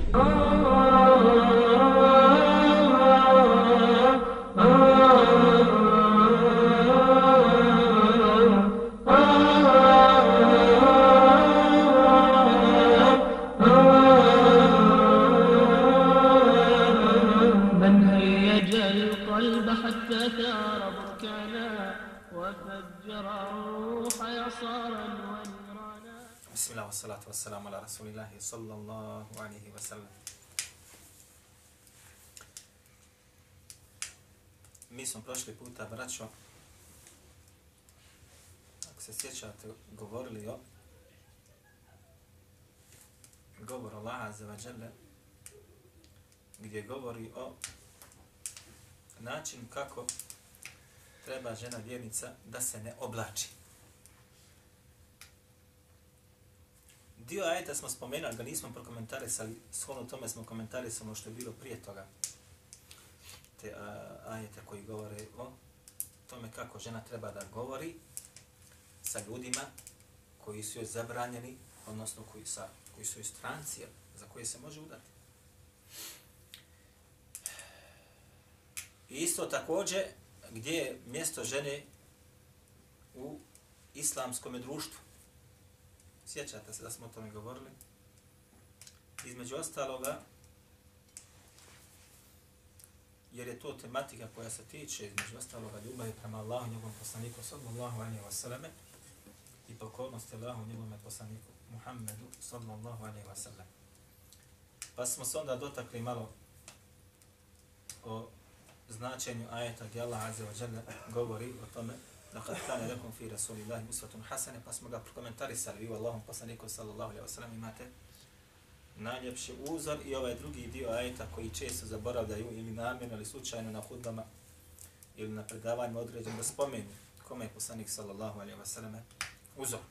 من هيج القلب حتى ثار بركانا وفجر الروح يصارا ونيرانا. بسم الله والصلاة والسلام على رسول الله صلى الله عليه وسلم. Mi smo prošli puta, braćo, ako se sjećate, govorili o govoru Allaha azza wa jalla, gdje govori o načinu kako treba žena vjernica da se ne oblači. Dio ajeta smo spomenuli, ga nismo prokomentarisali, shodno tome smo komentarisali ono što je bilo prije toga. Te ajete koji govore o tome kako žena treba da govori sa ljudima koji su joj zabranjeni, odnosno koji su joj stranci, za koje se može udati. I isto također gdje je mjesto žene u islamskom društvu. Sjećate se da smo o tome govorili? Između ostaloga, jer je to tematika koja se tiče između ostaloga ljubavi prema Allahu i njegovom poslaniku sallallahu alejhi ve selleme i pokornosti Allahu i njegovom poslaniku Muhammedu sallallahu alejhi ve sellem. Pa smo se onda dotakli malo o značenju ajeta gdje Allah azza wa jalla govori o tome لقد كان لكم في رسول الله أسوة حسنة, pa smo ga prokomentarisali. Vi u Allahom poslaniku sallallahu alejhi ve sellem imate najljepši uzor i ovaj drugi dio ajeta koji često zaboravljaju ili namjerno ili slučajno na hudbama ili na predavanjima određeno da spomenu kome je poslanik sallallahu alejhi ve sellem uzor.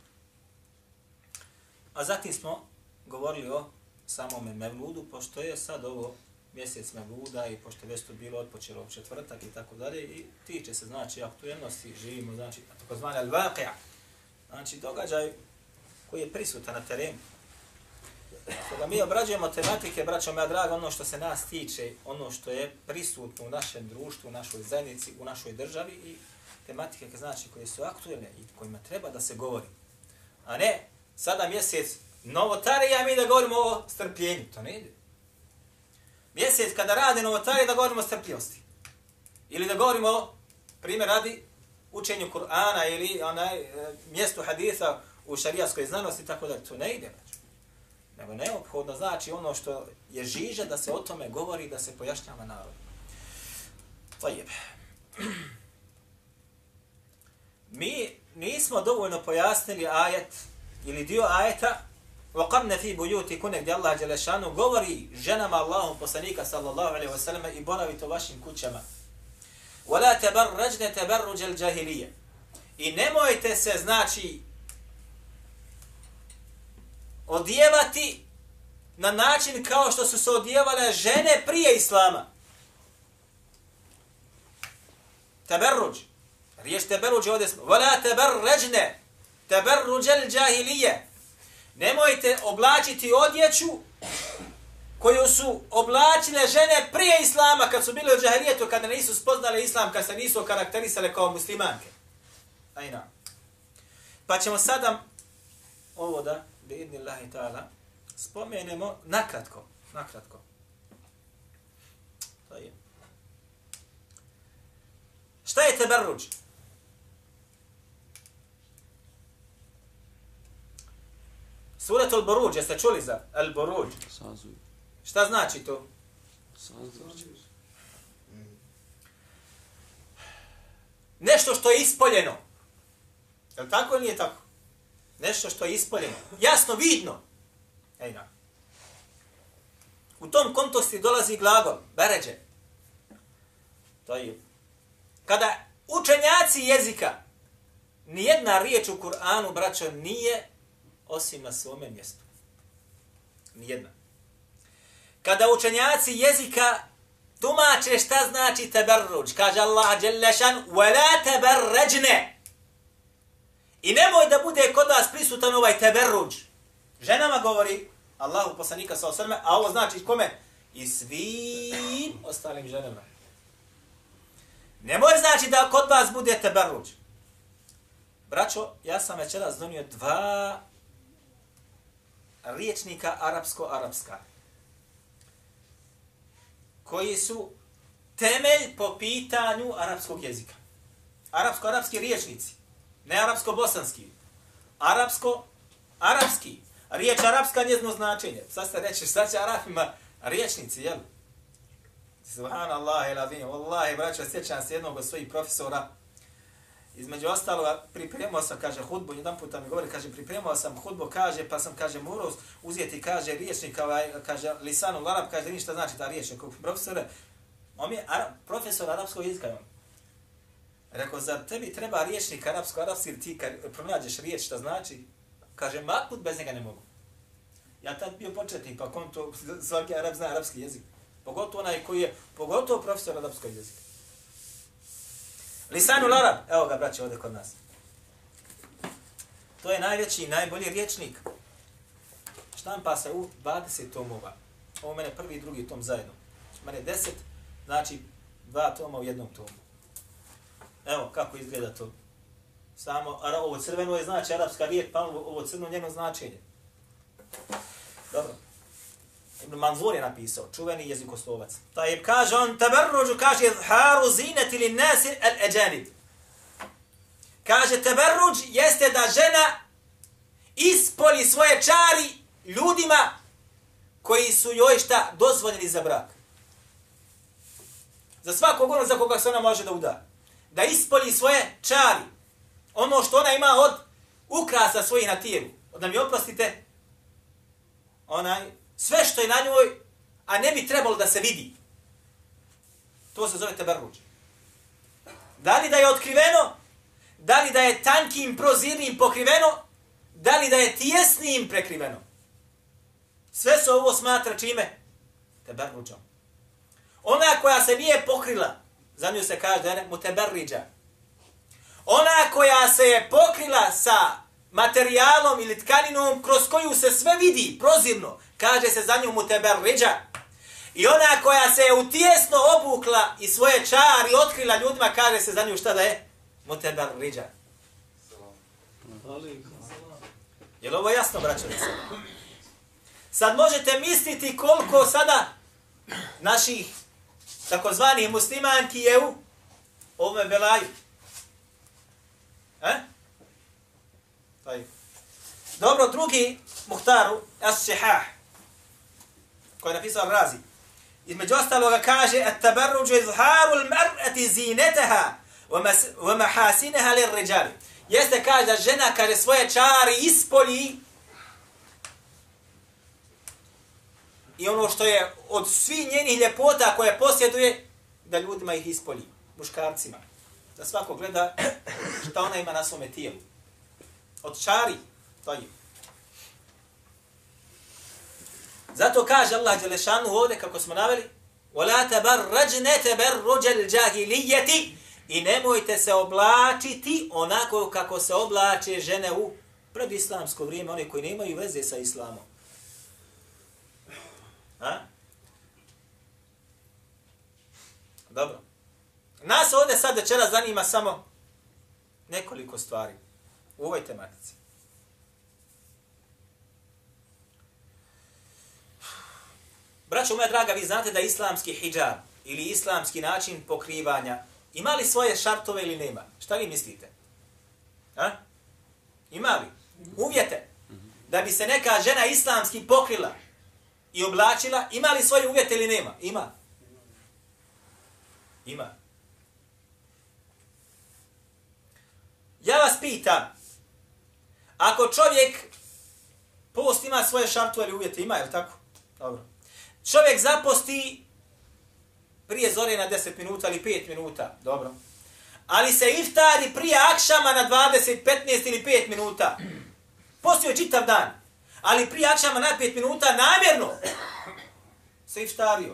A zatim smo govorili o samome Mevludu, pošto je sad ovo mjesec Mevluda i pošto je već to bilo odpočelo u četvrtak i tako dalje i tiče se znači aktuelnosti, živimo znači takozvani al-waqi', znači događaj koji je prisutan na terenu. Kada mi obrađujemo tematike, braćo moja draga, ono što se nas tiče, ono što je prisutno u našem društvu, u našoj zajednici, u našoj državi i tematike znači koje su aktuelne i kojima treba da se govori. A ne sada mjesec novotarija mi da govorimo o strpljenju, to ne ide. Mjesec kada rade novotarije da govorimo o strpljivosti. Ili da govorimo, primjer radi, učenju Kur'ana ili mjestu haditha u šarijaskoj znanosti, tako da to ne ide. Nego neophodno znači ono što je žiža da se o tome govori, da se pojašnjava narod. Tajib. Mi nismo dovoljno pojasnili ajet ili dio ajeta وَقَمْنَ فِي بُيُوتِكُنَ gdje Allah dželešanu govori ženama Allahom poslanika sallallahu alejhi ve sellem i boravite u vašim kućama. وَلَا تَبَرَّجْنَ تَبَرُّجَ الْجَاهِلِيَّ i nemojte se znači odijevati na način kao što su se odijevale žene prije Islama. Taberruđ. Riječ taberruđ je ovdje smo. وَلَا تَبَرَّجْنَ تَبَرُّجَ الْجَاهِلِيَّ nemojte oblačiti odjeću koju su oblačile žene prije Islama, kad su bile u džahilijetu, kada nisu spoznale Islam, kad se nisu karakterisale kao muslimanke. Ajna. Pa ćemo sada ovo da, biidnillahi ta'ala, spomenemo nakratko. To je. Šta je teberruđ? Surat al-Buruđ, jeste čuli za al-Buruđ? Sazuj. Šta znači to? Sazuj. Nešto što je ispoljeno. Je li tako ili nije tako? Nešto što je ispoljeno. Jasno, vidno. Ejna. U tom kontekstu dolazi glagol, beređe. To je. Kada učenjaci jezika, nijedna riječ u Kur'anu, braćo, nije osim na svome mjestu. Nijedna. Kada učenjaci jezika tumače šta znači teberruđ, kaže Allah džellešan, وَلَا تَبَرَّجْنَ i nemoj da bude kod vas prisutan ovaj teberruđ. Ženama govori, Allahu poslanika sallallahu alejhi ve sellem, a ovo znači kome? I svim ostalim ženama. Ne može znači da kod vas bude teberruđ. Braćo, ja sam večeras donio 2 riječnika arapsko-arapska, koji su temelj po pitanju arapskog jezika. Arapsko-arapski riječnici, ne arapsko-bosanski. Arapsko-arapski. Riječ arapska njezino značenje. Sad ste reći, šta će Arapima riječnici, jel? Subhanallah, elazim. Wallahi, braćo, sjećam se jednog od svojih profesora. Između ostaloga, pripremao sam, kaže, hudbu, jedan puta mi govori, kaže, pripremao sam hudbu, kaže, pa sam, kaže, morao uzeti, kaže, riječnik, kaže, lisanul arab, kaže, ništa znači ta riječnik. Profesore, on je profesor arapskog jezika. Rekao, zar tebi treba riječnik arapsko-arapski, ili ti kad pronađeš riječ, šta znači? Kaže, makut bez njega ne mogu. Ja tad bio početnik, pa kom to, svaki Arab zna arapski jezik. Pogotovo onaj koji je, pogotovo profesor arapskog jezika. Lisanul arab, evo ga, braće, ovdje kod nas. To je najveći i najbolji riječnik. Štampa se u 20 tomova. Ovo mene prvi i drugi tom zajedno. Mene 10, znači 2 toma u jednom tomu. Evo kako izgleda to. Samo ovo crveno je znači arapska riječ, pa ovo crno njeno značenje. Dobro. Ibn Manzur je napisao, čuveni jezikoslovac. Taj kaže on, teberruđu, kaže, izharu zineti li nasi al-eđanib. Kaže, teberruđ jeste da žena ispoli svoje čari ljudima koji su joj šta dozvoljeni za brak. Za svakog ono za koga se ona može da uda. Da ispoli svoje čari. Ono što ona ima od ukrasa svojih na tijelu. Da mi oprostite, sve što je na njoj, a ne bi trebalo da se vidi. To se zove teberruđ. Da li da je otkriveno, da li da je tankim prozirnim pokriveno, da li da je tijesnim prekriveno. Sve se ovo smatra čime? Teberruđom. Ona koja se nije pokrila, za nju se kaže da je muteberriđa. Ona koja se je pokrila sa materijalom ili tkaninom kroz koju se sve vidi, prozirno, kaže se za nju muteberriđa. I ona koja se je utijesno obukla i svoje čari otkrila ljudima, kaže se za nju šta da je? Muteberriđa. Je li ovo jasno, braćovice? Sad možete misliti koliko sada naših takozvanih muslimanki je u ovome belaju. Dobro, drugi Muhtaru, As-Sihah, koji je napisao Razi. Između ostaloga kaže at-tabarruđu izharu al-mar'ati zinetaha wa mahasinaha lir-rijali. Jeste kaže da žena kaže svoje čari ispolji i ono što je od svih njenih ljepota koje posjeduje, da ljudima ih ispolji, muškarcima. Da svako gleda šta ona ima na svome tijelu. Od čari, to je. Zato kaže Allah Đelešanu ovdje, kako smo naveli, وَلَا تَبَرَّجْنَ تَبَرُّجَ الْجَاهِلِيَّةِ i nemojte se oblačiti onako kako se oblače žene u predislamsko vrijeme, one koji nemaju veze sa islamom. Dobro. Nas ovdje sad večera zanima samo nekoliko stvari u ovoj tematici. Braćo moja draga, vi znate da islamski hidžab ili islamski način pokrivanja ima li svoje šartove ili nema? Šta vi mislite? Ima li? Uvjete. Da bi se neka žena islamski pokrila i oblačila, ima li svoje uvjete ili nema? Ima. Ima. Ja vas pitam, ako čovjek post ima svoje šartove ili uvjete, ima, je li tako? Dobro. Čovjek zaposti prije zore na 10 minuta ili 5 minuta, dobro. Ali se iftari prije akšama na 20, 15 ili 5 minuta. Postio je čitav dan, ali prije akšama na 5 minuta namjerno se iftario.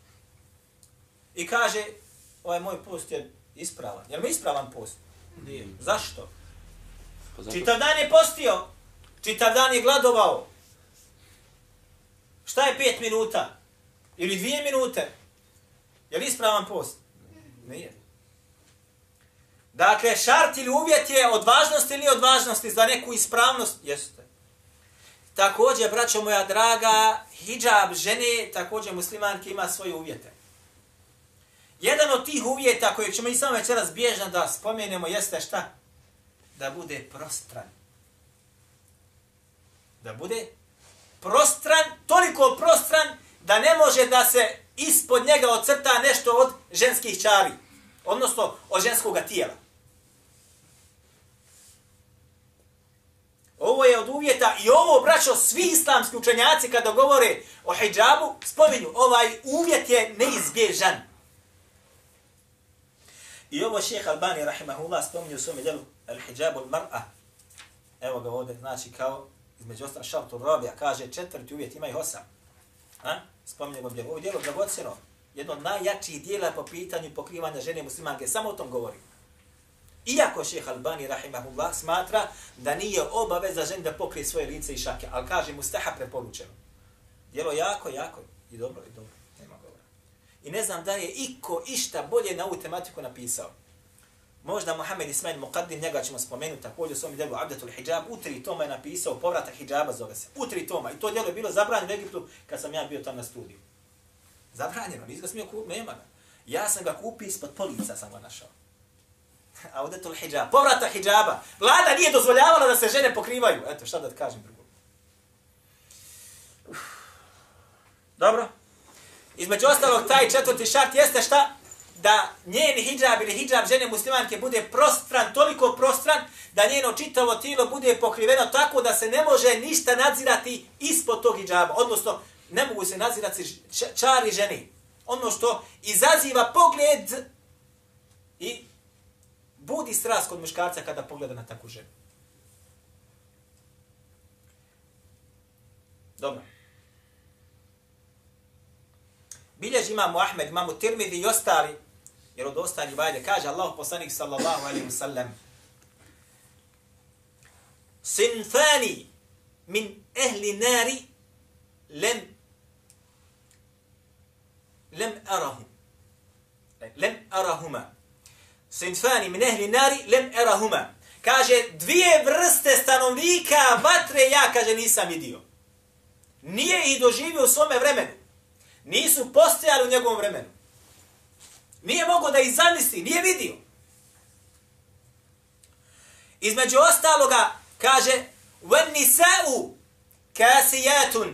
I kaže, ovaj moj post je ispravan. Je li mi ispravan post? Nije. Zašto? Čitav dan je postio, čitav dan je gladovao. Šta je 5 minuta? Ili 2 minute? Je li ispravan post? Nije. Dakle, šart ili uvjet je od važnosti ili od važnosti za neku ispravnost? Jeste. Također, braćo moja draga, hidžab žene, također muslimanke ima svoje uvjete. Jedan od tih uvjeta kojeg ćemo i samo večeras bježno da spomenemo jeste šta? Da bude prostran. Da bude prostran, toliko prostran da ne može da se ispod njega ocrta nešto od ženskih čari. Odnosno od ženskog tijela. Ovo je od uvjeta i ovo, braćo, svi islamski učenjaci kada govore o hidžabu, spominju, ovaj uvjet je neizbježan. I ovo šejh Albani, rahimahullah, spominju u svome djelu al-hidžabu al-mar'a. Evo ga ovdje, znači kao, između ostala šartu rabija, kaže 4. uvjet, ima ih 8. Spominju ga ovo djelo dragocjeno. Jedno od najjačih dijela po pitanju pokrivanja žene muslimanke, samo o tom govori. Iako šejh Albani, rahimahullah, smatra da nije obaveza ženi da pokrije svoje lice i šake, ali kaže mustahab preporučeno. Djelo jako i dobro, nema govora. I ne znam da je iko išta bolje na ovu tematiku napisao. Možda Muhammed Ismail Muqaddim, njega ćemo spomenuti također u svom djelu Abdatul Hidžab, u 3 toma je napisao povratak hidžaba, zove se. U 3 toma. I to djelo je bilo zabranjeno u Egiptu kad sam ja bio tam na studiju. Zabranjeno, nisi ga smio kupiti, nema ga. Ja sam ga kupio ispod polica, sam ga našao. Abdatul Hidžab, povratak hidžaba. Vlada nije dozvoljavala da se žene pokrivaju. Eto, šta da ti kažem drugo. Dobro. Između ostalog, taj 4. šart jeste šta? Da njen hidžab ili hidžab žene muslimanke bude prostran, toliko prostran, da njeno čitavo tijelo bude pokriveno tako da se ne može ništa nadzirati ispod tog hidžaba. Odnosno, ne mogu se nadzirati čari žene. Ono što izaziva pogled i budi strast kod muškarca kada pogleda na takvu ženu. Dobro. Bilježi imamo Ahmed, imamo Tirmidhi i ostali, jer od ostali vajde, kaže Allah poslanik sallallahu alaihi wa sallam, sinfani min ehli nari lem arahuma. Sinfani min ehli nari lem arahuma. Kaže, 2 vrste stanovnika vatre ja, kaže, nisam vidio. Nije ih doživio u svome vremenu. Nisu postojali u njegovom vremenu. Nije mogao da ih zamisli, nije vidio. Između ostaloga, kaže, wen nisa'u kasijatun.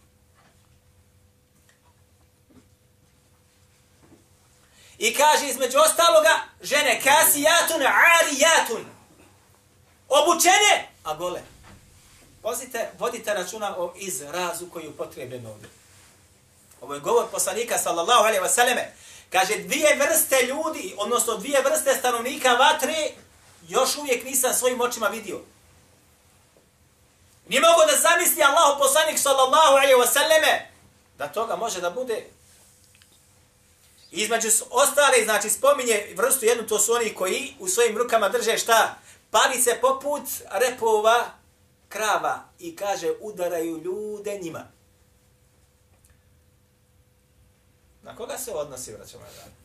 I kaže, između ostaloga, žene kasijatun, arijatun. Obučene, a gole. Vodite računa o izrazu koji je upotrebljen ovdje. Ovo je govor poslanika sallallahu alejhi ve selleme. Kaže, 2 vrste ljudi, odnosno 2 vrste stanovnika vatre, još uvijek nisam svojim očima vidio. Nije mogo da zamisli Allahu poslanik sallallahu alejhi ve selleme da toga može da bude. Između ostale, znači spominje vrstu jednu, to su oni koji u svojim rukama drže šta? Palice poput repova krava i kaže udaraju ljude njima. Na koga se odnosi, vraćamo je dan?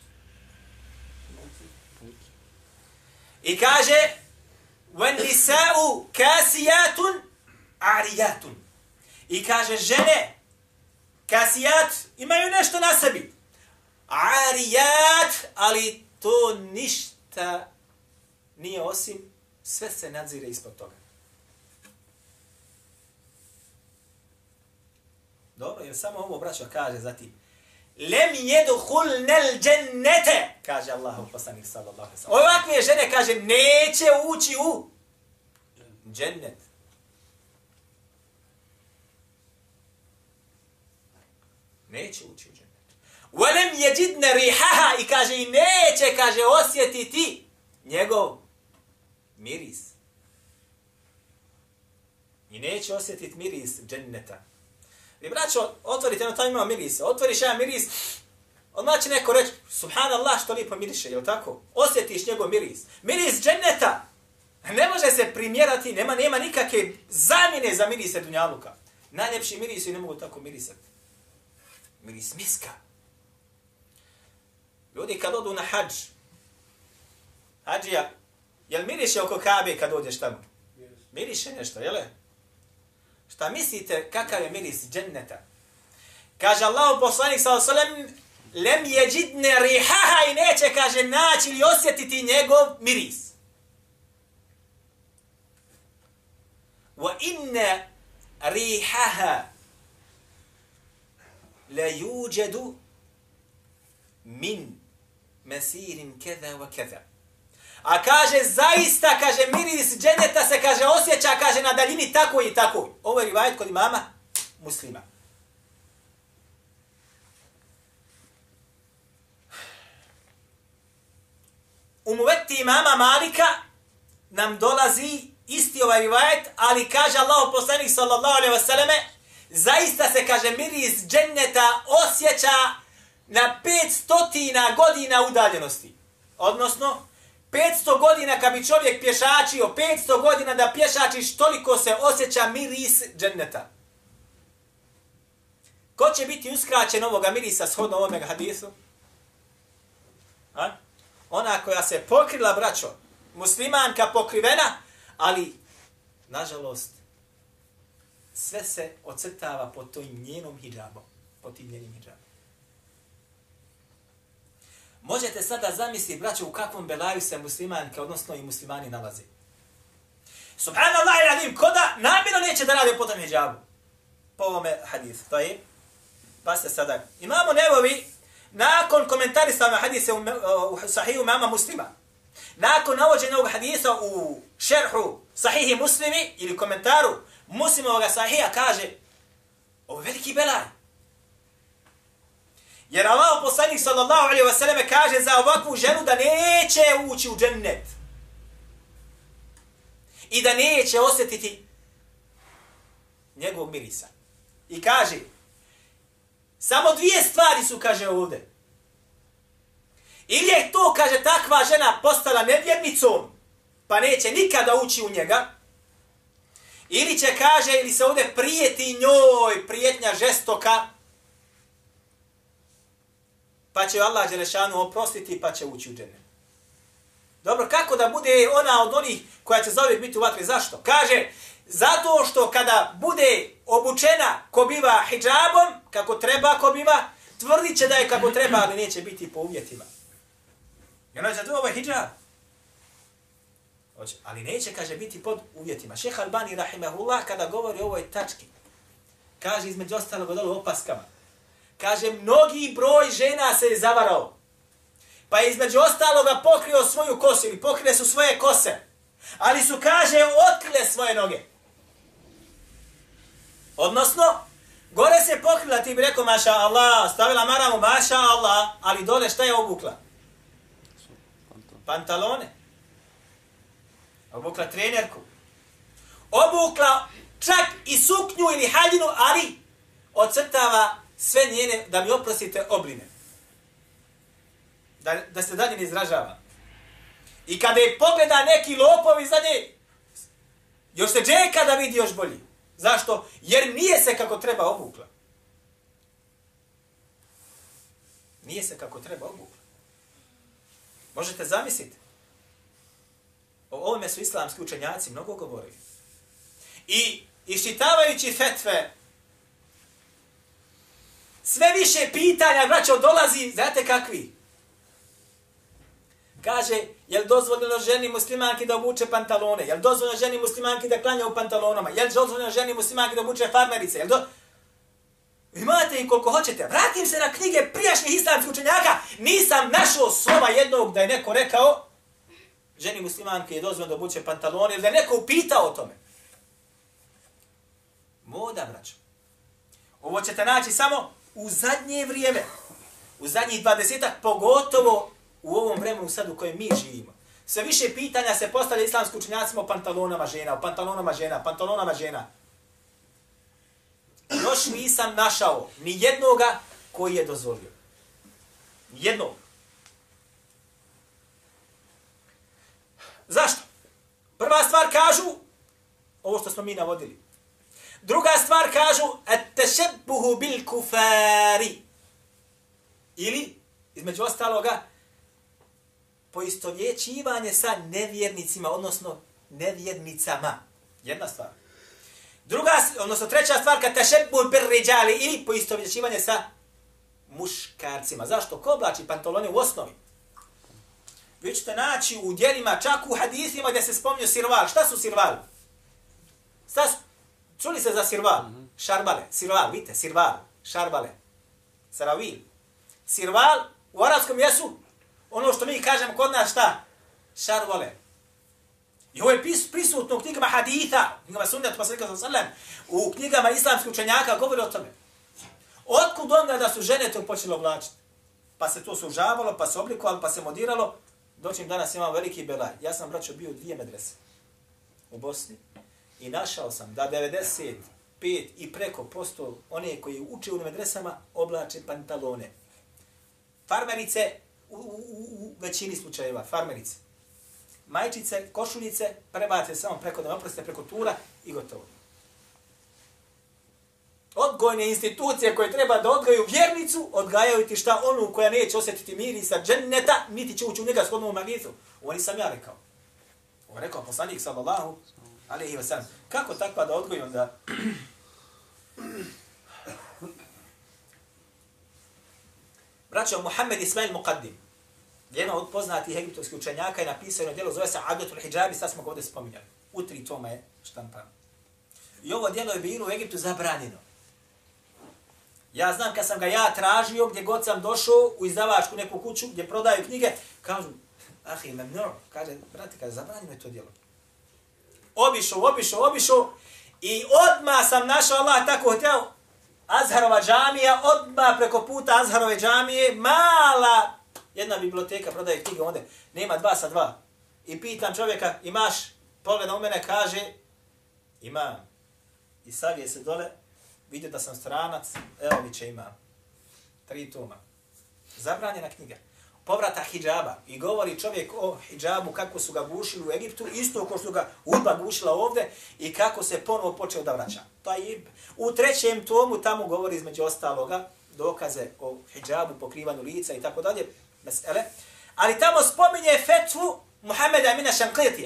I kaže wen nisa'u kasijatun arijatun. I kaže žene kasijat imaju nešto na sebi. Arijat, ali to ništa nije osim, sve se nadzire ispod toga. Dobro, jer samo ovo braćo kaže zatim. Lem yedkhulnal džennete, kaže Allahu poslanik sallallahu alejhi ve sellem. Ovakve žene, kaže, neće ući u džennet. Neće ući u džennet. Walem yajidna rihaha, i kaže, i neće, kaže, osjetiti njegov miris. I neće osjetiti miris dženneta. I braćo, otvorite, no tamo ima miris. Otvoriš jedan miris, odmah će neko reći, subhanallah, što lijepo miriše, je li tako? Osjetiš njegov miris. Miris dženneta ne može se primjerati, nema nikakve zamjene za mirise dunjaluka. Najljepši mirisi ne mogu tako mirisati. Miris miska. Ljudi kad odu na hadž, hadžija, jel miriše oko Kabe kad dođeš tamo? Miriše nešto, jel? Šta mislite kakav je miris dženneta? Kaže Allahu poslanik sallallahu alejhi ve sellem: "Lem yajidna rihaha", i neće, kaže, naći ili osjetiti njegov miris. Wa inna rihaha la yujadu min masirin kaza wa kaza. A kaže, zaista, kaže, miris dženeta se, kaže, osjeća, kaže, na daljini tako i tako. Ovo je rivajet kod imama Muslima. U muveti imama Malika nam dolazi isti ovaj rivajet, ali kaže Allahu poslanik sallallahu alejhi ve selleme, zaista se, kaže, miris dženneta osjeća na 500 godina udaljenosti. Odnosno, 500 godina kad bi čovjek pješačio, 500 godina da pješačiš, toliko se osjeća miris dženneta. Ko će biti uskraćen ovoga mirisa shodno ovome hadisu? A? Ona koja se pokrila, braćo, muslimanka pokrivena, ali, nažalost, sve se ocrtava pod tim njenom hidžabom. Pod tim njenim hidžabom. Možete sada zamisliti, braćo, u kakvom belaju se muslimanke, odnosno i muslimani nalazi. Subhanallah i radim, ko da namjerno neće da rade po tom hidžabu. Po ovome hadisu. To je, pa ste sada. Imamo Nevovi, nakon komentarisanja hadisa u sahihu imama Muslima, nakon navođenja ovog hadisa u šerhu sahihi Muslimi ili komentaru Muslimovog sahija, kaže, ovo je veliki belaj. Jer Allah poslanik sallallahu alejhi ve selleme kaže za ovakvu ženu da neće ući u džennet. I da neće osjetiti njegovog mirisa. I kaže, samo dvije stvari su, kaže, ovdje. Ili je to, kaže, takva žena postala nevjernicom, pa neće nikada ući u njega. Ili će, kaže, ili se ovdje prijeti njoj, prijetnja žestoka, pa će Allah dželešanu oprostiti, pa će ući u džennet. Dobro, kako da bude ona od onih koja će zauvijek biti u vatri? Zašto? Kaže, zato što kada bude obučena ko biva hidžabom, kako treba ko biva, tvrdit će da je kako treba, ali neće biti po uvjetima. I ona će to ovaj hidžab. Ali neće, kaže, biti pod uvjetima. Šejh Albani rahimehullah kada govori o ovoj tački, kaže između ostalog od ovog opaskama, kaže, mnogi broj žena se je zavarao. Pa je između ostaloga pokrio svoju kosu ili pokrile su svoje kose. Ali su, kaže, otkrile svoje noge. Odnosno, gore se pokrila, ti bi rekao, maša Allah, stavila maramu, maša Allah, ali dole šta je obukla? Pantalone. Obukla trenerku. Obukla čak i suknju ili haljinu, ali ocrtava sve njene, da mi oprostite, obline. Da se dalje ne izražava. I kada je pogleda neki lopovi za nje, još se džeka da vidi još bolji. Zašto? Jer nije se kako treba obukla. Nije se kako treba obukla. Možete zamisliti. O ovome su islamski učenjaci mnogo govorili. I iščitavajući fetve, sve više pitanja, braćo, dolazi, znate kakvi? Kaže, je li dozvoljeno ženi muslimanki da obuče pantalone? Je li dozvoljeno ženi muslimanki da klanja u pantalonama? Je li dozvoljeno ženi muslimanki da obuče farmerice? Imate ih koliko hoćete. Vratim se na knjige prijašnjih islamskih učenjaka. Nisam našao slova jednog da je neko rekao ženi muslimanki je dozvoljeno da obuče pantalone ili da je neko upitao o tome. Moda, braćo. Ovo ćete naći samo u zadnje vrijeme. U zadnjih 20-ak, pogotovo u ovom vremenu sad u kojem mi živimo. Sve više pitanja se postavlja islamskim učenjacima o pantalonama žena, o pantalonama žena, pantalonama žena. Još nisam našao ni jednoga koji je dozvolio. Ni jednog. Zašto? Prva stvar kažu, ovo što smo mi navodili, Druga stvar kažu, at-tešebbuhu bil kufari. Ili, između ostaloga, poistovjećivanje sa nevjernicima, odnosno nevjernicama. Jedna stvar. Druga, odnosno treća stvar, kad tešebbuhu bil riđali, ili poistovjećivanje sa muškarcima. Zašto? Ko oblači pantalone u osnovi? Vi ćete naći u djelima, čak u hadisima gdje se spominju sirval. Šta su sirval? Čuli se za sirval? Šarbale. Sirval, vidite, sirval. Šarbale. Saravil. Sirval u arapskom jesu ono što mi kažemo kod nas šta? Šarvale. I ovo je prisutno u knjigama haditha, u knjigama sunnata poslanika sallallahu alejhi ve sellem, u knjigama islamskih učenjaka govori o tome. Otkud onda da su žene to počele oblačiti? Pa se to sužavalo, pa se oblikovalo, pa se modiralo. Doćim danas imam veliki belaj. Ja sam, braćo, bio u 2 medrese u Bosni i našao sam da 95 i preko posto one koji uče u medresama oblače pantalone. Farmerice u većini slučajeva, farmerice. Majčice, košuljice, prebate samo preko, da ne oprostite, preko tura i gotovo. Odgojne institucije koje treba da odgaju vjernicu, odgajaju ti šta onu koja neće osjetiti mirisa dženneta, niti će ući u njega shodnom magnetu. Ovo nisam ja rekao. Ovo je rekao poslanik sallallahu alejhi ve sellem. Kako takva da odgoji onda? Braćo, Muhammed Ismail Muqaddim, jedan od poznatih egiptovskih učenjaka, je napisao jedno djelo, zove se Adatul Hijabi, sad smo ga ovdje spominjali. U 3 toma je štampano. I ovo djelo je bilo u Egiptu zabranjeno. Ja znam kad sam ga ja tražio, gdje god sam došao u izdavačku neku kuću gdje prodaju knjige, kažu, ahi, memnur, kaže, brate, kaže, zabranjeno je to djelo. Obišao i odmah sam našao, Allah tako htio, Azharova džamija, odmah preko puta Azharove džamije, mala jedna biblioteka prodaje knjige ovdje, nema 2 sa 2. I pitam čovjeka, imaš, pogleda u mene, kaže, imam. I savije se dole, vidio da sam stranac, evo mi će imam. 3 toma. Zabranjena knjiga. Povrata hidžaba. I govori čovjek o hidžabu, kako su ga gušili u Egiptu, isto kao što ga Udba gušila ovdje i kako se ponovo počeo da vraća. Pa i u 3. tomu tamo govori između ostaloga dokaze o hidžabu, pokrivanju lica i tako dalje. Mesele. Ali tamo spominje fetvu Muhammeda Amina Šanqitija.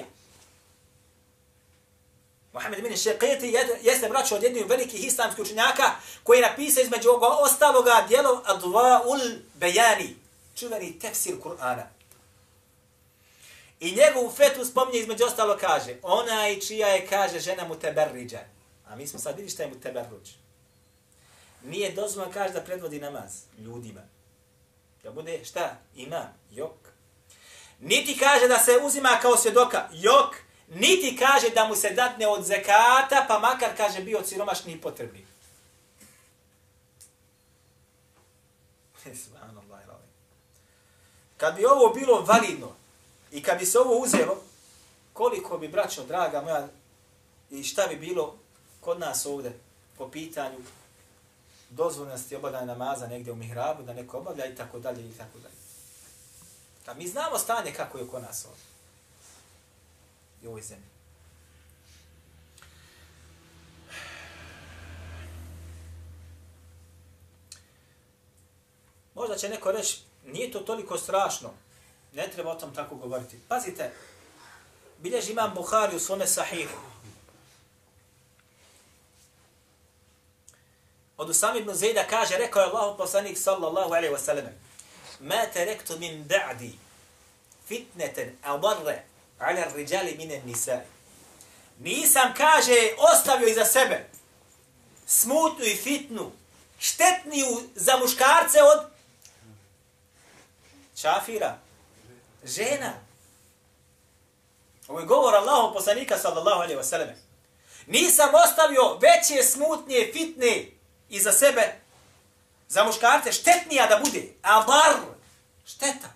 Muhammed Amin Šanqiti jeste braćo od jednih velikih islamskih učenjaka koji je napisao između ostaloga djelo Adwa'ul Bayani, čuveni tefsir Kur'ana. I njegovu fetvu spominje između ostalo kaže, onaj čija je, kaže, žena muteberriđa. A mi smo sad vidjeli šta je muteberruđ. Nije dozvoljeno, kaže, da predvodi namaz ljudima. Da bude šta? Imam. Jok. Niti kaže da se uzima kao svjedoka. Jok. Niti kaže da mu se datne od zekata, pa makar, kaže, bio od siromašni i potrebni. Kad bi ovo bilo validno i kad bi se ovo uzelo, koliko bi, braćo, draga moja, i šta bi bilo kod nas ovdje po pitanju dozvoljnosti obavljanja namaza negdje u mihrabu, da neko obavlja i tako dalje i tako dalje. Kad mi znamo stanje kako je kod nas ovdje i u ovoj zemlji. Možda će neko reći, nije to toliko strašno, ne treba o tom tako govoriti. Pazite, bilježi imam Buhari u svome sahihu. Od Usama ibn Zejda kaže, rekao je Allahu poslanik sallallahu alejhi ve sellem: "Ma taraktu min ba'di fitnatan adarra 'ala ar-rijali min an-nisa." Nisam, kaže, ostavio iza sebe smutnu i fitnu, štetniju za muškarce od čafira, žena. Ovo je govor Allahu poslanika sallallahu alejhi ve sellem. Nisam ostavio veće, smutnije, fitne iza sebe za muškarce, štetnija da bude. Adar, šteta.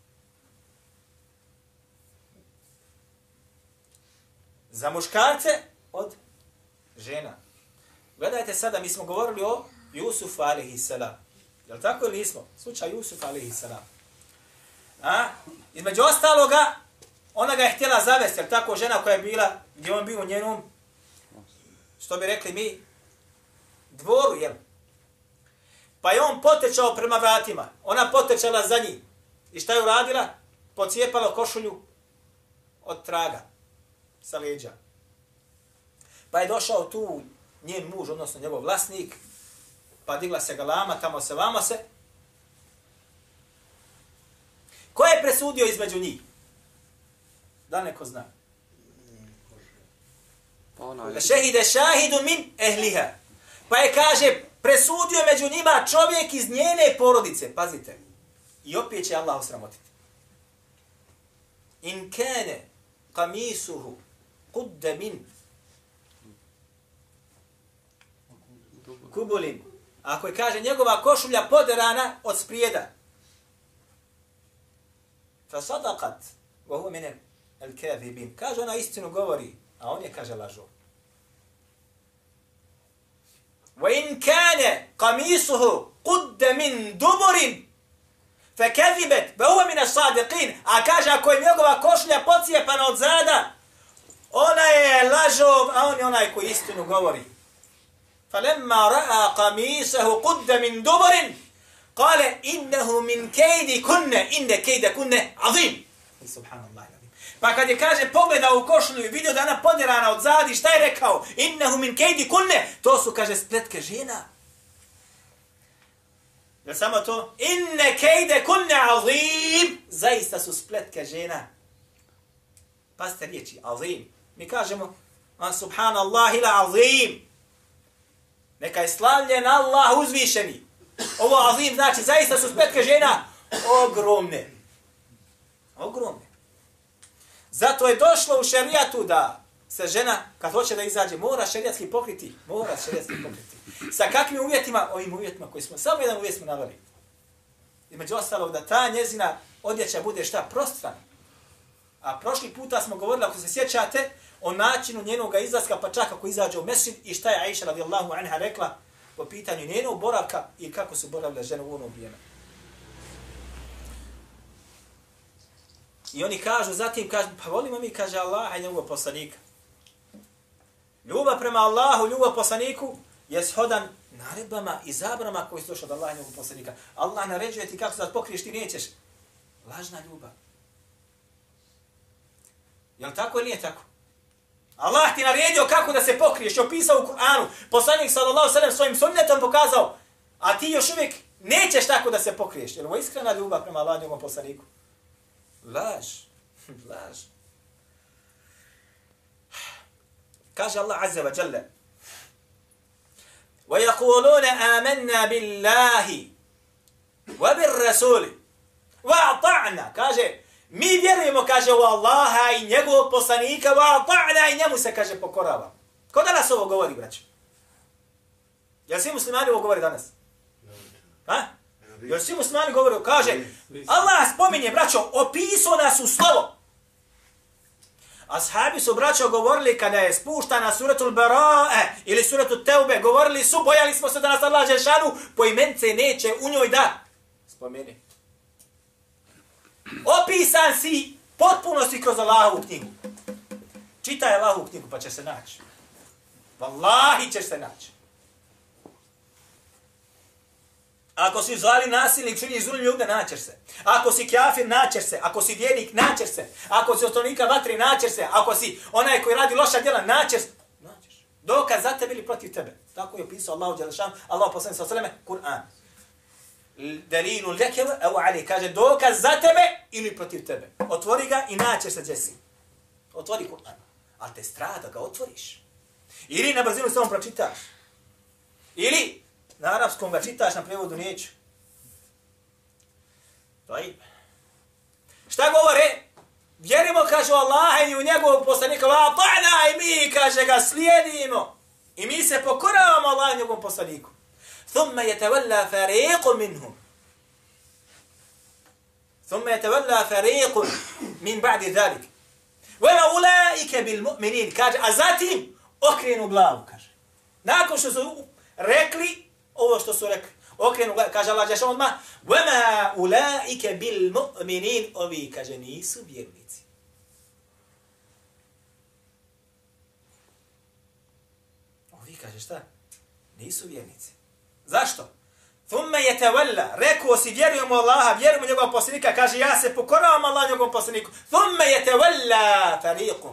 Za muškarce od žena. Gledajte sada, mi smo govorili o Jusufu alejhi selam. Jel tako ili nismo? Slučaj Jusuf alejhi selam. Između ostaloga, ona ga je htjela zavesti, jer tako žena koja je bila, gdje on bio u njenom, što bi rekli mi, dvoru, jel? Pa je on potečao prema vratima. Ona potečala za njim. I šta je uradila? Pocijepala košulju od traga sa leđa. Pa je došao tu njen muž, odnosno njegov vlasnik, pa digla se galama, tamo se, vamo se. Ko je presudio između njih? Da neko zna. Šehide šahidu min ehliha. Pa je, kaže, presudio među njima čovjek iz njene porodice. Pazite. I opet će Allah osramotiti. In kane kamisuhu kudde min kubulin. Ako je, kaže, njegova košulja poderana od sprijeda. Fa sadakat. Wa huwa min al-kadhibin. Kaže, ona istinu govori, a on je, kaže, lažo. Wa in kane kamisuhu kudde min duburin fa kadhibat wa huwa min as-sadiqin. A kaže, ako je njegova košulja pocijepana od zada, ona je lažov, a on je onaj koji istinu govori. فَلَمَّا رَأَى قَمِيسَهُ قُدَّ مِنْ دُبُرٍ قَالَ إِنَّهُ مِنْ كَيْدِ كُنَّ إِنَّ كَيْدَ كُنَّ عَظِيمٌ. Subhanallah. Pa kad je, kaže, pogledao u košulju i vidio da ona poderana od zadi, šta je rekao? إِنَّهُ مِنْ كَيْدِ كُنَّ. To su, kaže, spletke žena. Je samo to? إِنَّ كَيْدَ كُنَّ عَظِيمٌ. Zaista su spletke žena. Pazite riječi, azim. Mi kažemo, subhanallahi la azim. Neka je slavljen Allah uzvišeni. Ovo azim znači zaista su spletke žena ogromne. Ogromne. Zato je došlo u šerijatu da se žena, kad hoće da izađe, mora šerijatski pokriti. Mora šerijatski pokriti. Sa kakvim uvjetima? Ovim uvjetima koji smo, samo jedan uvjet smo naveli. Između ostalog da ta njezina odjeća bude šta? Prostrana. A prošli puta smo govorili, ako se sjećate, o načinu njenog izlaska, pa čak ako izađe u mesdžid i šta je Aisha radijallahu anha rekla po pitanju njenog boravka i kako su boravile žene u ono vrijeme. I oni kažu, zatim kažu, pa volimo mi, kaže Allah i njegov poslanika. Ljubav prema Allahu, ljubav poslaniku je shodan naredbama i zabranama koji su došli od Allaha i njegovog poslanika. Allah naređuje ti kako se da pokriješ, ti nećeš. Lažna ljubav. Jel tako ili nije tako? Allah ti naredio kako da se pokriješ, opisao u Kur'anu. Poslanik sallallahu alejhi ve sellem svojim sunnetom pokazao, a ti još uvijek nećeš tako da se pokriješ. Jer ovo je iskrena ljubav prema Allahu i njegovom poslaniku. Laž. Laž. Kaže Allah azza wa jalla: وَيَقُولُونَ آمَنَّا بِاللَّهِ وَبِالرَّسُولِ وَأَطَعْنَا. Kaže, mi vjerujemo, kaže, u Allaha i njegovog poslanika, وَأَطَعْنَا, i njemu se, kaže, pokorava. Ko danas ovo govori, braće? Jel svi muslimani ovo govori danas? Ha? Jel svi muslimani govori? Kaže, Allah spominje, braćo, opisao nas u slovo. Ashabi su, braćo, govorili kada je spuštana suratul Bara'a ili suratul Teube, govorili su, bojali smo se da nas Allah Žešanu poimence neće u njoj da spomeni. Opisan si potpunosti kroz Allahovu knjigu. Čitaj Allahovu knjigu pa će se naći. Wallahi ćeš se naći. Ako si zvali nasilnik, čini zulm ljude, naćeš se. Ako si kafir, naćeš se. Ako si vjernik, naćeš se. Ako si ostanovnika vatri, naćeš se. Ako si onaj koji radi loša djela, naćeš se. Naćeš. Dokaz za tebe ili protiv tebe. Tako je opisao Allahu dželešan, Allah poslanik sallallahu alejhi ve sellem, Kur'an. Dalilu leke evo ali, kaže dokaz za tebe ili protiv tebe. Otvori ga i naćeš se gdje si. Otvori Kur'an. Ali te strah da ga otvoriš. Ili na brzinu samo pročitaš. Ili na arapskom ga čitaš, na prevodu neću. Šta govore? Vjerimo, kaže Allaha i u njegovog poslanika, i mi, kaže, ga slijedimo. I mi se pokoravamo Allaha i njegovom poslaniku. Thumma yatawalla fariqun minhum. Thumma yatawalla fariqun min ba'di dhalik. Wama ulaika bil mu'minin. Kaže, a zatim okrenu glavu, kaže. Nakon što su rekli ovo što su rekli, okrenu glavu, kaže Allah dželle odmah, wama ulaika bil mu'minin. Ovi, kaže, nisu vjernici. Ovi, kaže, šta? Nisu vjernici. Zašto? Thumme yatawalla, rekao si vjerujemo Allaha, vjerujemo njegovog poslanika, kaže ja se pokoravam Allahu njegovom poslaniku. Thumme yatawalla fariqun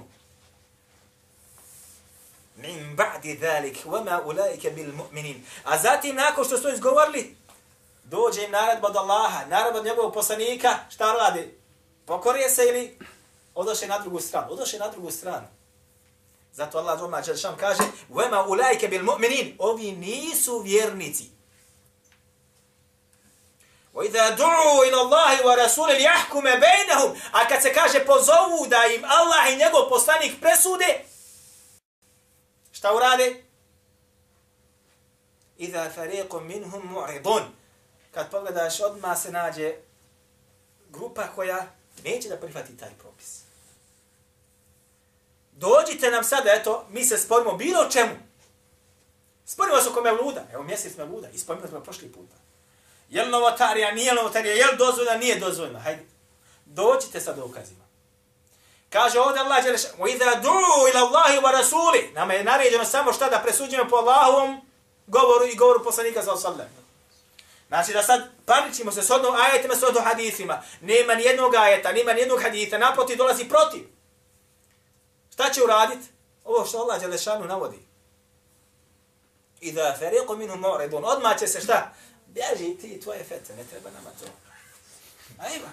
min ba'di zalik wama ulaika bil mu'minin. A zatim nakon što su izgovorili, dođe im naredba od Allaha, naredba od njegovog poslanika, šta radi? Pokorije se ili odoše na drugu stranu? Odoše na drugu stranu. Zato Allah dželle kaže: "Wama ulaika bil mu'minin." Ovi nisu vjernici. وَإِذَا دُعُوا إِلَى اللَّهِ وَرَسُولِ لِيَحْكُمَ بَيْنَهُمْ. A kad se kaže pozovu da im Allah i njegov poslanik presude, šta urade? إِذَا فَرِيقٌ مِّنْهُمْ مُعْرِضُونَ. Kad pogledaš, odmah se nađe grupa koja neće da prihvati taj propis. Dođite nam sada, eto, mi se sporimo bilo čemu. Sporimo se oko Mevluda. Evo mjesec Mevluda. I sporimo smo prošli puta. Je li novotarija, nije novotarija, je li dozvoljena, nije dozvoljena. Hajde, dođite sa dokazima. Kaže ovdje Allah dželle وَإِذَا دُعُوا إِلَى اللَّهِ وَرَسُولِ. Nama je naređeno samo šta da presuđujemo po Allahovom govoru i govoru poslanika sallallahu alejhi ve sellem. Znači da sad parničimo se s odnom ajetima, s odnom hadisima. Nema ni jednog ajeta, nema ni jednog hadisa, naprotiv dolazi protiv. Šta će uraditi? Ovo što Allah dželle šanu navodi. إِذَا فَرِيقٌ مِّنْهُمْ مُعْرِضُونَ. Odmah će se šta? Bježi ti tvoje fete, ne treba nama to. Ajma.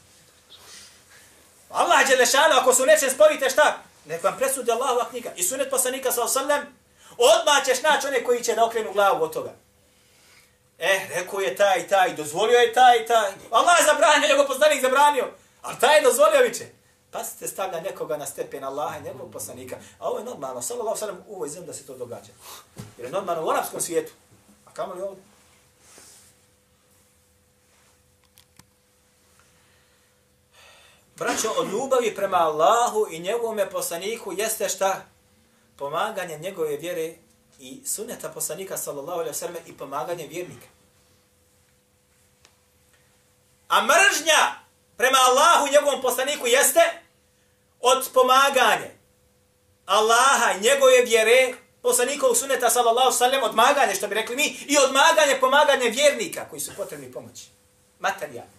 Allah dželle šanu, ako su nečem sporite šta? Nek vam presudi Allahova knjiga i sunnet poslanika sallallahu alejhi ve sellem, odmah ćeš naći one koji će da okrenu glavu od toga. Rekao je taj, dozvolio je taj. Allah je zabranio, njegov poslanik zabranio, ali taj je dozvolio viće. Pa ste stavlja nekoga na stepen Allaha i njegovog poslanika. A ovo je normalno, sallallahu alejhi ve sellem, u ovoj zemlji da se to događa. Jer je normalno u arapskom svijetu. A kamo li ovdje? Braćo, od ljubavi prema Allahu i njegovome poslaniku jeste šta? Pomaganje njegove vjere i sunneta poslanika sallallahu alejhi ve sellem i pomaganje vjernika. A mržnja prema Allahu i njegovom poslaniku jeste od pomaganje Allaha i njegove vjere, poslanikovog sunneta sallallahu alejhi ve sellem, odmaganje, što bi rekli mi, i pomaganje vjernika koji su potrebni pomoći. Materijalno.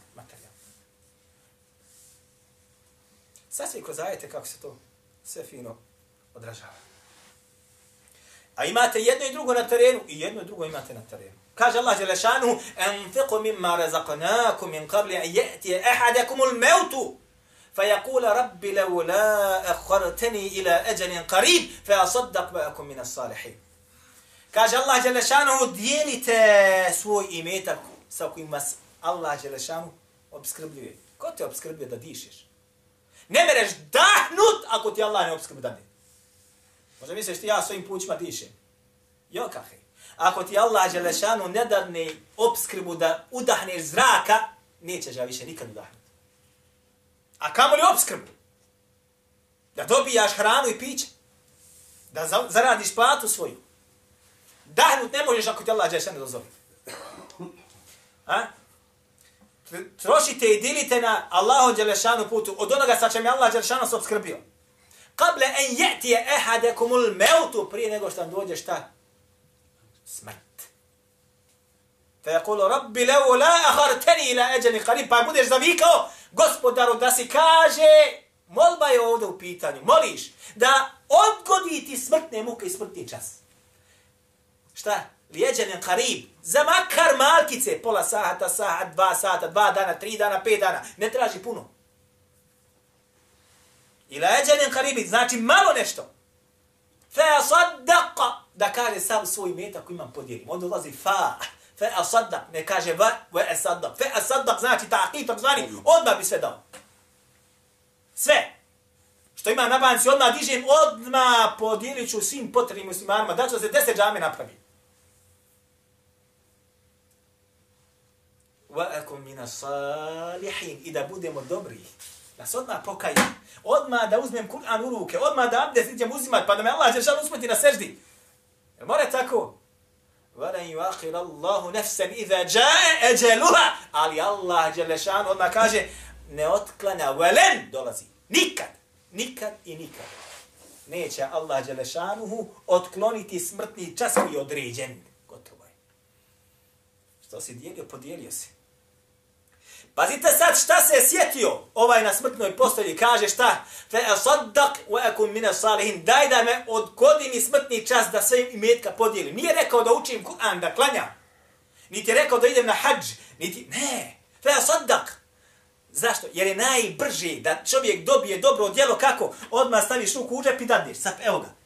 Sad svi kroz ajete kako se to sve fino odražava. A imate jedno i drugo na terenu i jedno i drugo imate na terenu. Kaže Allah dželle šanuhu: "Anfiqu mimma razaqnakum min qabli an ya'tiya ahadakum al-maut fayaqula rabbi lawla akhartani ila ajalin qarib fasaddaq wa akun min as-salihin." Kaže Allah dželle šanuhu: dijelite svoj imetak sa kojim vas Allah dželle šanuhu opskrbljuje. Ko te opskrbljuje da dišeš? Ne mereš dahnut ako ti Allah ne opskrbi dane. Možda misliš ti ja svojim plućima dišem. Jo kahe. Ako ti Allah dželešanu ne dadne opskrbu da udahneš zraka, nećeš ga više nikad udahnuti. A kamo li opskrbu? Da dobijaš hranu i piće. Da zaradiš platu svoju. Dahnut ne možeš ako ti Allah dželešanu dozvoli. Trošite i dilite na Allahu dželešanu putu od onoga sa čem je Allah dželešanu se opskrbio. Qable en ya'tiya ahadakumul maut, prije nego što vam dođe šta? Smrt. Fa yaqulu rabbi lawla akhartani ila ajalin qarib, pa budeš zavikao gospodaru da si kaže, molba je ovdje u pitanju, moliš da odgodi ti smrtne muke i smrtni čas. Šta? Lijeđanin qarib, za makar malkice, pola sata, 2 sata, 2 dana, 3 dana, 5 dana, ne traži puno. Ila lijeđanin qarib, znači malo nešto. Fa asaddaqa, da kaže sam svoj metak koji imam podijelim. Onda ulazi fa asaddaq, ne kaže va asaddaq. Fa asaddaq znači ta'qib, tako zvani, odmah bi sve dao. Sve. Što ima na banci, odmah dižem, odmah podijelit ću svim potrebnim muslimanima, da ću se 10 džame napraviti. وَأَكُمْ مِنَ الصَّالِحِينَ, i da budemo dobri. Da se odmah pokajem. Odmah da uzmem Kur'an u ruke. Odmah da abdest idem uzimat. Pa da me Allah dželešanu uspjeti na seždi. Jer mora tako? وَلَنْ يُؤَخِرَ اللَّهُ نَفْسًا إِذَا جَاءَ أَجَلُهَا. Ali Allah dželešanu odmah kaže ne otklanja. وَلَنْ dolazi. Nikad. Nikad i nikad. Neće Allah dželešanuhu otkloniti smrtni čas koji je određen. Što si dijelio, podijelio si. Pazite sad šta se je sjetio ovaj na smrtnoj postelji. Kaže šta? فَأَصَدَّقْ وَأَكُمْ مِنَ الصَّالِحِينَ. Daj da me odgodi mi smrtni čas da sve imetka podijelim. Nije rekao da učim Kur'an, da klanjam. Niti je rekao da idem na hadž. Ne. فَأَصَدَّقْ. Zašto? Jer je najbrži da čovjek dobije dobro djelo kako? Odmah staviš ruku u džep i dadneš. Sad, evo ga.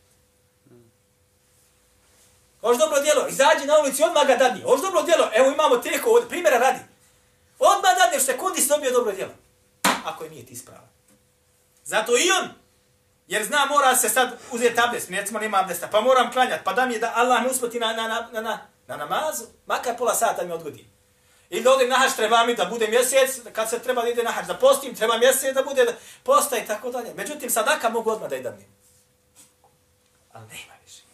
Hoš dobro djelo, izađi na ulici, odmah ga dadni. Hoš dobro djelo, evo imamo teko, od primjera radi. Odmah dadneš, sekundi si dobio dobro djelo. Ako je nije ti ispravan. Zato i on, jer zna mora se sad uzeti abdest, recimo nema abdesta, pa moram klanjati, pa da mi je da Allah me usplati na namazu, makar pola sata mi odgodi. Ili da odem na hađ, treba mi da bude mjesec, kad se treba da ide na hađ, da postim, treba mjesec da bude posta i tako dalje. Međutim, sadaka mogu odmah da idem. Ali nema više.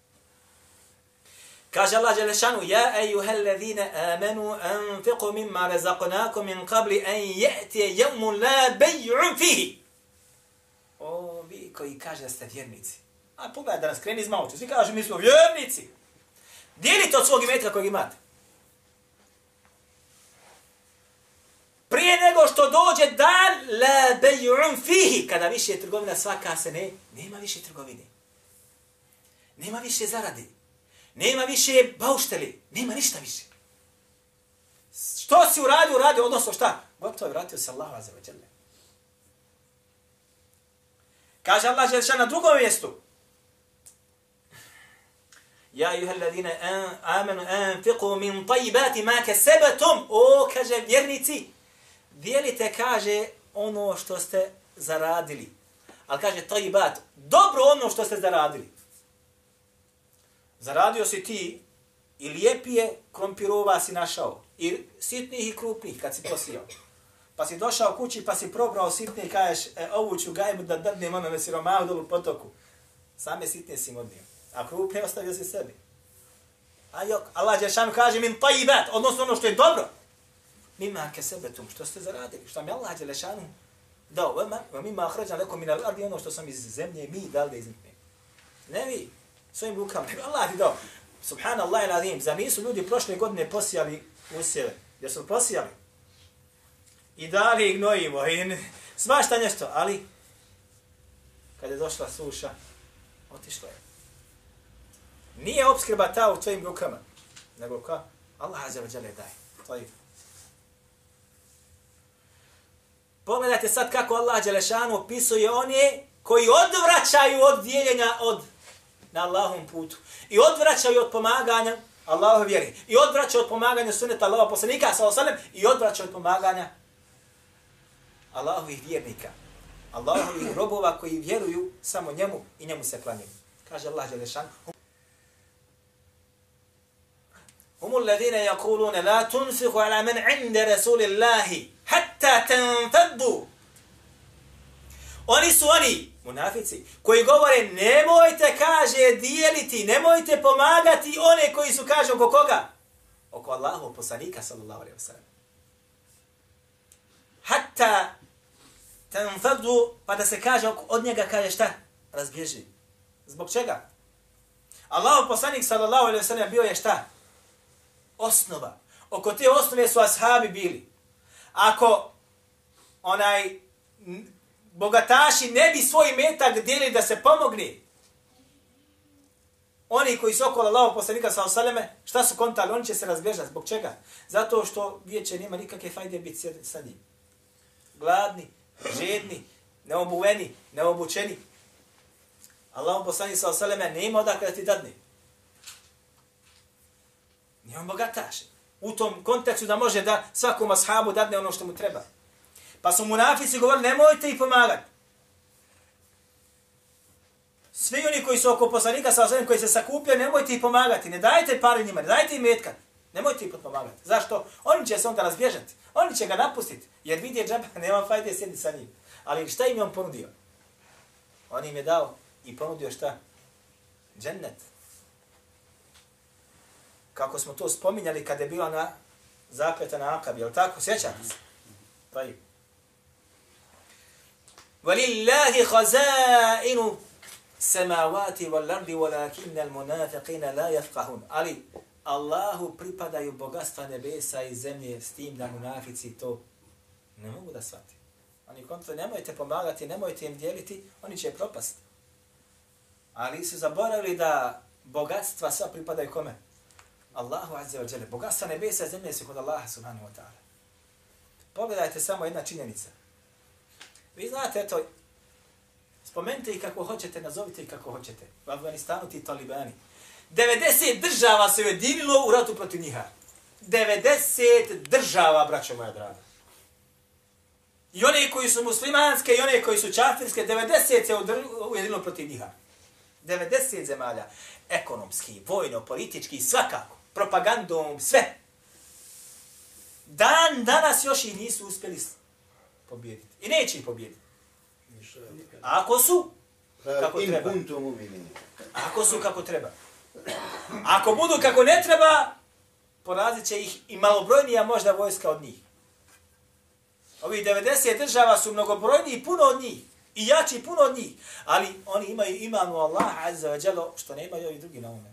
Kaže Allah Đelešanu, ja ejuhellezine amenu anfiqu mimma razaqnakum min qabli an ya'tiya yawmun la bay'un fihi. O, vi koji kaže da ste vjernici. A pogledaj da nas kreni iz mauča. Svi kažu mi smo vjernici. Dijelite od svog imetka kojeg imate. Prije nego što dođe dan la bay'un fihi, kada više je trgovina svaka se nema više trgovine. Nema više zarade. Nema više baušteli. Nema ništa više. Što si uradio, odnosno šta? Gotovo je vratio se Allahu azza wa jalla. Kaže Allah Đelešan na drugom mjestu. Ja ejuhellezine amanu anfiqu min tajibati ma kasabatum. O, kaže vjernici, dijelite, kaže, ono što ste zaradili. Ali kaže tajibat, dobro ono što ste zaradili. Zaradio si ti i lijepije krompirova si našao. I sitnih i krupnih kad si posijao. Pa si došao kući pa si probrao sitne i kažeš ovu ću gajbu da dadnem onome siromahu dolu u potoku. Same sitne si im odnio. A krupne ostavio si sebi. A jok, Allah Đelešanu kaže min tajibat, odnosno ono što je dobro. Mimma kasabatum, što ste zaradili. Što mi Allah Đelešanu dao. Wa mimma akhrađna lakum min al-ardi, ono što sam iz zemlje mi dali da iznikne. Ne vi. Svojim rukama, nego Allah ti dao. Subhanallah il azim, za nisu ljudi prošle godine posijali usjeve. Jer su posijali. I dali i gnojivo. I svašta nešto. Ali, kad je došla suša, otišla je. Nije opskrba ta u tvojim rukama. Nego ka? Allah azza wa jalla daje. To je. Pogledajte sad kako Allah Đelešanu opisuje one koji odvraćaju od dijeljenja na Allahom putu. I odvraćaju od pomaganja Allahove vjeri. I odvraćaju od pomaganja sunneta Allahova poslanika, i odvraćaju od pomaganja Allahovih vjernika. Allahovih robova koji vjeruju samo njemu i njemu se klanjaju. Kaže Allah Đelešan. Humu alladhina yaquluna la tunfiqu ala man 'inda rasulillahi hatta tanfaddu. Oni su oni, munafici, koji govore nemojte, kaže, dijeliti, nemojte pomagati one koji su, kaže, oko koga? Oko Allahov poslanika, sallallahu alaihi wa sallam. Hatta tanfaddu, pa da se kaže od njega, kaže šta? Razbježi. Zbog čega? Allahov poslanik, sallallahu alaihi wa sallam, bio je šta? Osnova. Oko te osnove su ashabi bili. Ako bogataši ne bi svoj metak dijelili da se pomogne, oni koji su okolo Allahov poslanika sallallahu alejhi ve selleme, šta su kontali? Oni će se razbježati. Zbog čega? Zato što vijeće nema nikakve fajde biti sa njim. Gladni, žedni, neobuveni, neobučeni. Allahov poslanik sallallahu alejhi ve selleme nema odakle da ti dadne. Nije on bogataš. U tom kontekstu da može da svakom ashabu dadne ono što mu treba. Pa su munafici govorili, nemojte ih pomagati. Svi oni koji su oko poslanika sa osvijem, koji se sakupljaju, nemojte ih pomagati. Ne dajte pare njima, ne dajte im metkat. Nemojte ih pomagati. Zašto? Oni će se onda razbježati. Oni će ga napustiti. Jer vidje džaba, nema fajde sjedi sa njim. Ali šta im je on ponudio? On im je dao i ponudio šta? Džennet. Kako smo to spominjali kada je bila na zakleta na Akabi, jel tako? Sjećate se? Taj. وَلِلَّهِ خَزَائِنُ سَمَاوَاتِ وَالْأَرْضِ وَلَكِنَّ الْمُنَافِقِينَ لَا يَفْقَهُونَ. Ali Allahu pripadaju bogatstva nebesa i zemlje s tim da munafici to ne mogu da shvati. Oni kontra, nemojte pomagati, nemojte im dijeliti, oni će propasti. Ali su zaboravili da bogatstva sva pripadaju kome? Allahu azza wa jalla. Bogatstva nebesa i zemlje su kod Allaha subhanahu wa ta'ala. Pogledajte samo jedna činjenica. Vi znate, eto, spomenite ih kako hoćete, nazovite ih kako hoćete. U Afganistanu ti talibani. 90 država se ujedinilo u ratu protiv njiha. 90 država, braćo moja draga. I one koji su muslimanske i one koji su čafirske, 90 se ujedinilo protiv njiha. 90 zemalja. Ekonomski, vojno, politički, svakako. Propagandom, sve. Danas još ih nisu uspjeli pobijediti. I neće ih pobijediti. Ako su, kako treba. Ako su kako treba. Ako budu kako ne treba, porazit će ih i malobrojnija možda vojska od njih. Ovih 90 država su mnogobrojniji puno od njih. I jači puno od njih. Ali oni imaju imanu Allah azza wa jalla što ne imaju ovi drugi na ume.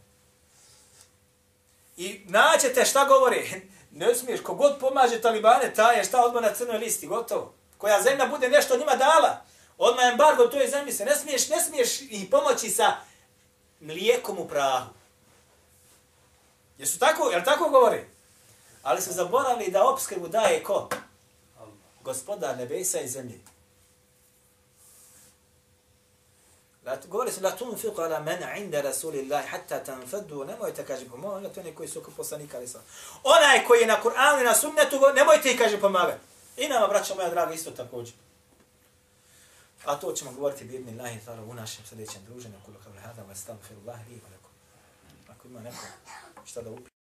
I naćete šta govore. Ne smiješ, kogod pomaže talibane, taj je šta odmah na crnoj listi, gotovo. Koja zemlja bude nešto njima dala, odmah embargo toj zemlji se. Ne smiješ ih pomoći sa mlijekom u prahu. Jesu tako, jel tako govore? Ali su zaboravili da opskrbu daje ko? Gospodar nebesa i zemlje. Govori se, la tunfiqu ala man inda rasulillahi hatta tanfaddu, nemojte, kaže, pomagati oni koji su oko poslanika. Onaj koji je na Kur'anu i na sunnetu, nemojte ih, kaže, pomagati. I nama, braća moja draga, isto također. A to ćemo govoriti bidni Allahi ta'ala u našem sljedećem druženju. Kulu kavli hada, wa astaghfirullahi li wa lakum. Ako ima neko šta da upi.